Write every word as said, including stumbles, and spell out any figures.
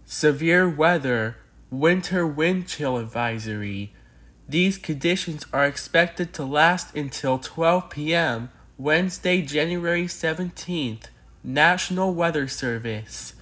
Severe weather, winter wind chill advisory. These conditions are expected to last until twelve p m Wednesday, January seventeenth. National Weather Service.